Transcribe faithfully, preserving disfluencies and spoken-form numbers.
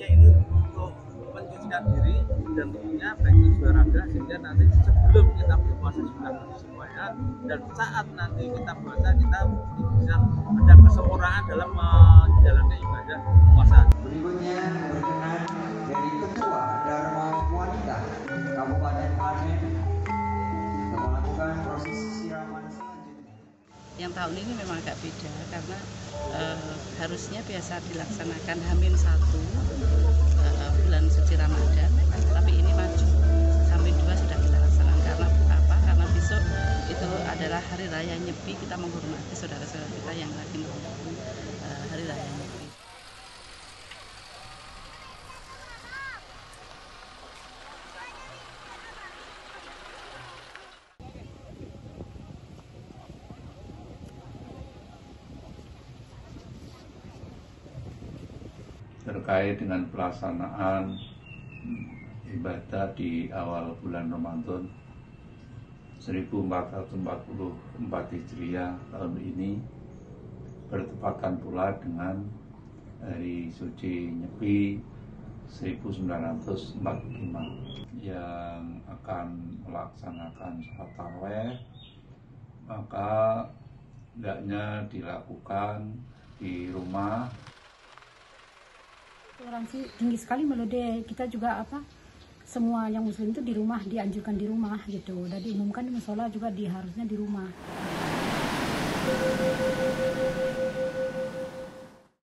ini untuk mencucikan diri dan tentunya baik itu olahraga, sehingga nanti sebelum kita berpuasa sudah bersesuaian, dan saat nanti kita puasa kita bisa ada kesempurnaan dalam menjalankan ibadah puasa. Berikutnya berkenan dari Ketua Dharma Wanita Kabupaten Klaten melakukan proses siraman selanjutnya. Yang tahun ini memang agak beda karena eh, harusnya biasa dilaksanakan Hamin satu eh, bulan suci Ramadan, tapi ini maju Hamin dua sudah kita laksanakan. Karena apa? Karena besok itu adalah hari raya Nyepi, kita menghormati saudara-saudara kita yang lagi merayakan eh, hari raya Nyepi. Terkait dengan pelaksanaan ibadah di awal bulan Ramadan seribu empat ratus empat puluh empat Hijriah tahun ini bertepatan pula dengan hari suci Nyepi seribu sembilan ratus empat puluh lima yang akan melaksanakan sholat tarawih, maka hendaknya dilakukan di rumah. Toleransi tinggi sekali melode. Kita juga apa semua yang muslim itu di rumah, dianjurkan di rumah gitu. Dan diumumkan di musola juga di harusnya di rumah.